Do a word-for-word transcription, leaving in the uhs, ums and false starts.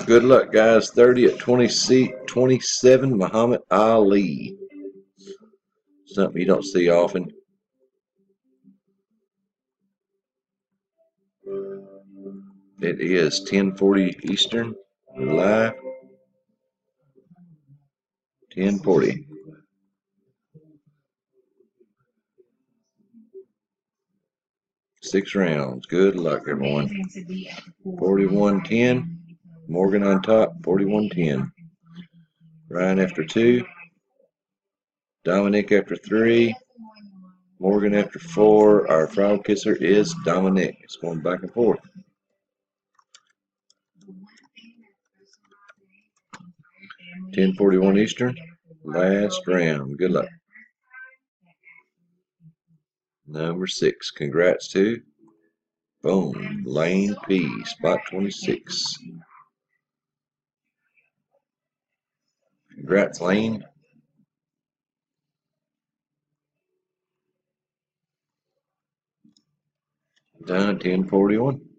Good luck, guys. thirty at twenty twenty-seven, Muhammad Ali. Something you don't see often. It is ten forty Eastern, live. ten forty. Six rounds. Good luck, everyone. forty-one ten. Morgan on top, forty-one ten. Ryan after two. Dominic after three. Morgan after four. Our frog kisser is Dominic. It's going back and forth. ten forty-one Eastern. Last round. Good luck. Number six. Congrats to. Boom. Lane P. Spot twenty-six. Congrats, Lane. Done. ten forty-one.